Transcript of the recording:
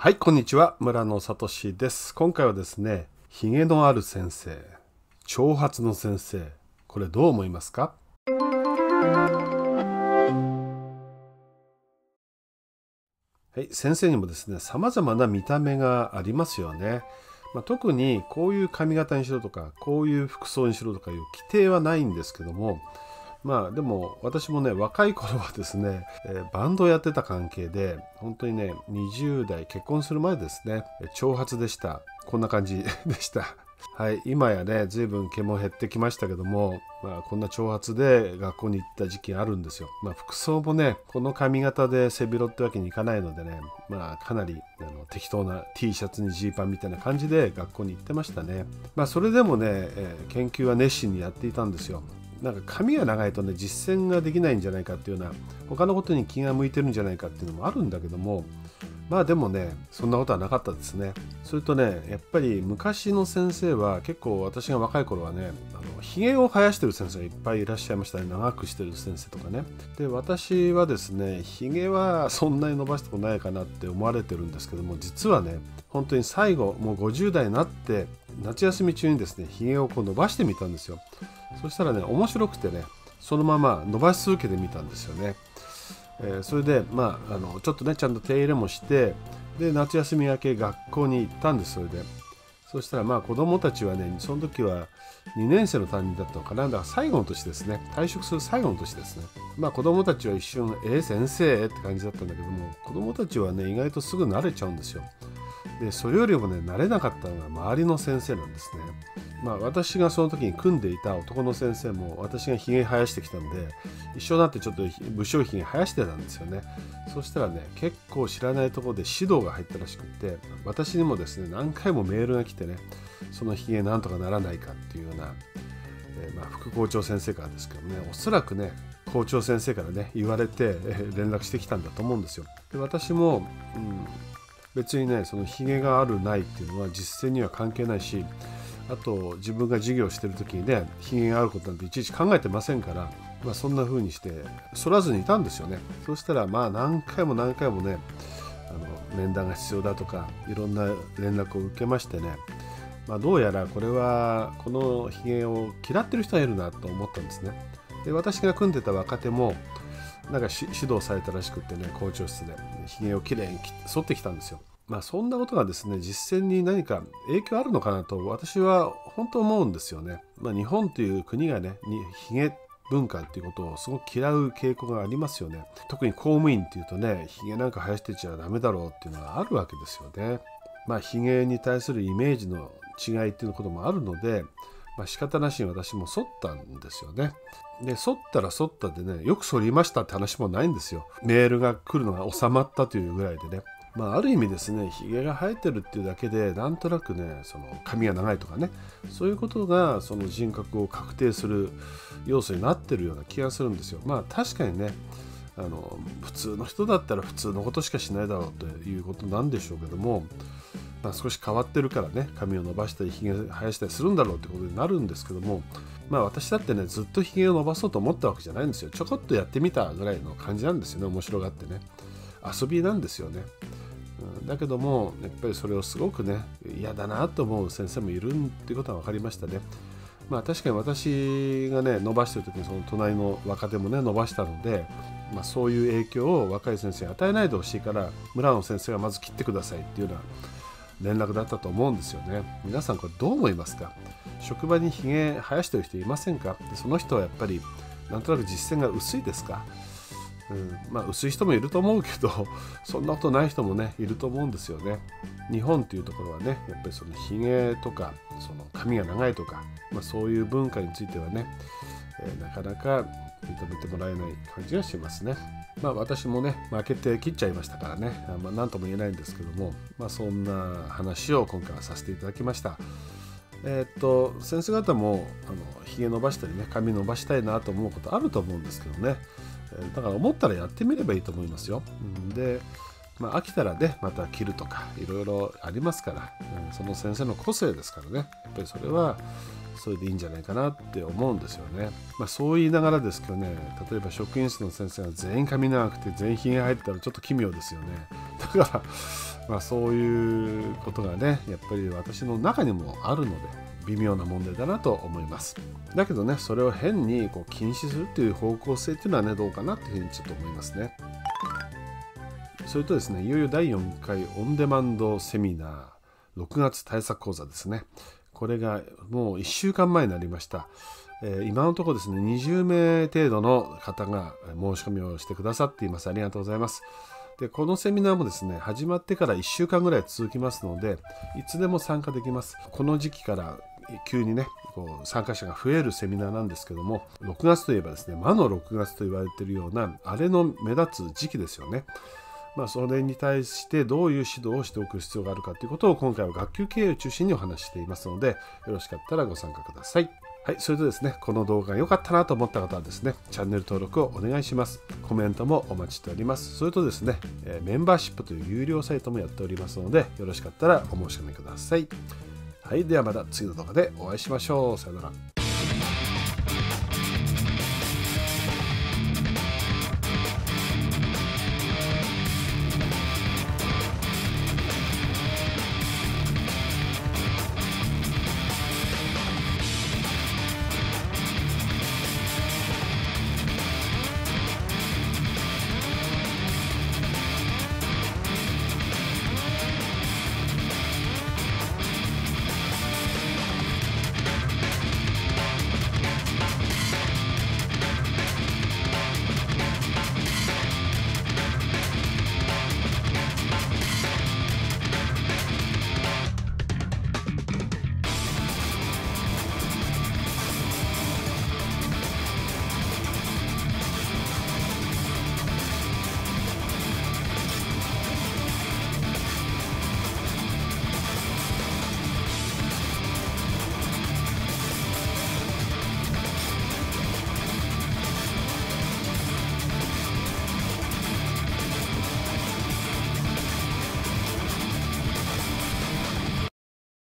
はい、こんにちは。村野聡です。今回はですね、ひげのある先生、長髪の先生、これどう思いますか？はい、先生にもですね、様々な見た目がありますよね。特にこういう髪型にしろとか、こういう服装にしろとかいう規定はないんですけども、でも私もね、若い頃はですね、バンドをやってた関係で本当にね、20代結婚する前ですね、長髪でした。こんな感じでした。はい、今やね、随分毛も減ってきましたけども、こんな長髪で学校に行った時期あるんですよ。服装もね、この髪型で背広ってわけにいかないのでね、かなり適当な T シャツにジーパンみたいな感じで学校に行ってましたね。それでもね、研究は熱心にやっていたんですよ。なんか髪が長いとね、実践ができないんじゃないかっていうような、他のことに気が向いてるんじゃないかっていうのもあるんだけども、でもね、そんなことはなかったですね。それとね、やっぱり昔の先生は結構、私が若い頃はね、ひげを生やしてる先生がいっぱいいらっしゃいましたね。長くしてる先生とかね。で、私はですね、ひげはそんなに伸ばしたことないかなって思われてるんですけども、実はね、本当に最後もう50代になって夏休み中にですね、ひげをこう伸ばしてみたんですよ。そしたらね、面白くてね、そのまま伸ばし続けてみたんですよね。それでちょっとね、ちゃんと手入れもして、で夏休み明け学校に行ったんです。そしたら子供たちはね、その時は2年生の担任だったのかな。だから最後の年ですね。退職する最後の年ですね。子供たちは一瞬先生って感じだったんだけども、子供たちはね、意外とすぐ慣れちゃうんですよ。でそれよりもね、慣れなかったのが周りの先生なんですね。私がその時に組んでいた男の先生も、私がひげ生やしてきたんで、一緒になってちょっと武将ひげ生やしてたんですよね。そしたらね、結構知らないところで指導が入ったらしくって、私にもですね、何回もメールが来てね、そのひげなんとかならないかっていうような、副校長先生からですけどね、おそらくね、校長先生からね言われて、連絡してきたんだと思うんですよ。で私も、別にね、そのひげがあるないっていうのは実践には関係ないし、あと自分が授業してる時にね、ひげがあることなんていちいち考えてませんから、そんな風にして剃らずにいたんですよね。そうしたら何回も何回もね、面談が必要だとかいろんな連絡を受けましてね、どうやらこれはこのひげを嫌ってる人がいるなと思ったんですね。で私が組んでた若手もなんか指導されたらしくってね、校長室でひげをきれいに剃ってきたんですよ。そんなことがですね、実践に何か影響あるのかなと私は本当思うんですよね。日本という国がね、ひげ文化っていうことをすごく嫌う傾向がありますよね。特に公務員っていうとね、ひげなんか生やしてちゃダメだろうっていうのがあるわけですよね。ひげに対するイメージの違いっていうこともあるので、仕方なしに私も剃ったんですよね。で剃ったら剃ったでね、よく剃りましたって話もないんですよ。メールが来るのが収まったというぐらいでね。ある意味ですね、ひげが生えてるっていうだけでなんとなくね、その髪が長いとかね、そういうことがその人格を確定する要素になってるような気がするんですよ。確かにね、普通の人だったら普通のことしかしないだろうということなんでしょうけども、少し変わってるからね、髪を伸ばしたりひげ生やしたりするんだろうってことになるんですけども、私だってね、ずっとひげを伸ばそうと思ったわけじゃないんですよ。ちょこっとやってみたぐらいの感じなんですよね。面白がってね、遊びなんですよね。だけどもやっぱりそれをすごくね、嫌だなと思う先生もいるっていうことは分かりましたね。確かに私がね伸ばしてる時に、その隣の若手もね伸ばしたので、そういう影響を若い先生に与えないでほしいから、村野先生がまず切ってくださいっていうような連絡だったと思うんですよね。皆さんこれどう思いますか？職場にひげ生やしてる人いませんか？でその人はやっぱりなんとなく実践が薄いですか？薄い人もいると思うけど、そんなことない人もねいると思うんですよね。日本っていうところはね、やっぱりそのひげとかその髪が長いとか、そういう文化についてはね、なかなか認めてもらえない感じがしますね。私もね負けて切っちゃいましたからね、何とも言えないんですけども、そんな話を今回はさせていただきました。先生方もひげ伸ばしたりね、髪伸ばしたいなと思うことあると思うんですけどね、だから思ったらやってみればいいと思いますよ。で、飽きたらねまた切るとかいろいろありますから、その先生の個性ですからね、やっぱりそれはそれでいいんじゃないかなって思うんですよね。そう言いながらですけどね、例えば職員室の先生が全員髪長くて全員ひげ入ったらちょっと奇妙ですよね。だからそういうことがね、やっぱり私の中にもあるので微妙な問題だなと思います。だけどね、それを変に禁止するっていう方向性っていうのはね、どうかなっていうふうにちょっと思いますね。それとですね、いよいよ第4回オンデマンドセミナー6月対策講座ですね。これがもう1週間前になりました。今のところですね、20名程度の方が申し込みをしてくださっています。ありがとうございます。で、このセミナーもですね、始まってから1週間ぐらい続きますので、いつでも参加できます。この時期から急にね、参加者が増えるセミナーなんですけども、6月といえばですね、魔の6月と言われているようなあれの目立つ時期ですよね。それに対してどういう指導をしておく必要があるかということを今回は学級経営を中心にお話ししていますので、よろしかったらご参加ください。はい、それとですね、この動画が良かったなと思った方はですね、チャンネル登録をお願いします。コメントもお待ちしております。それとですね、メンバーシップという有料サイトもやっておりますので、よろしかったらお申し込みください。はい、ではまた次の動画でお会いしましょう。さよなら。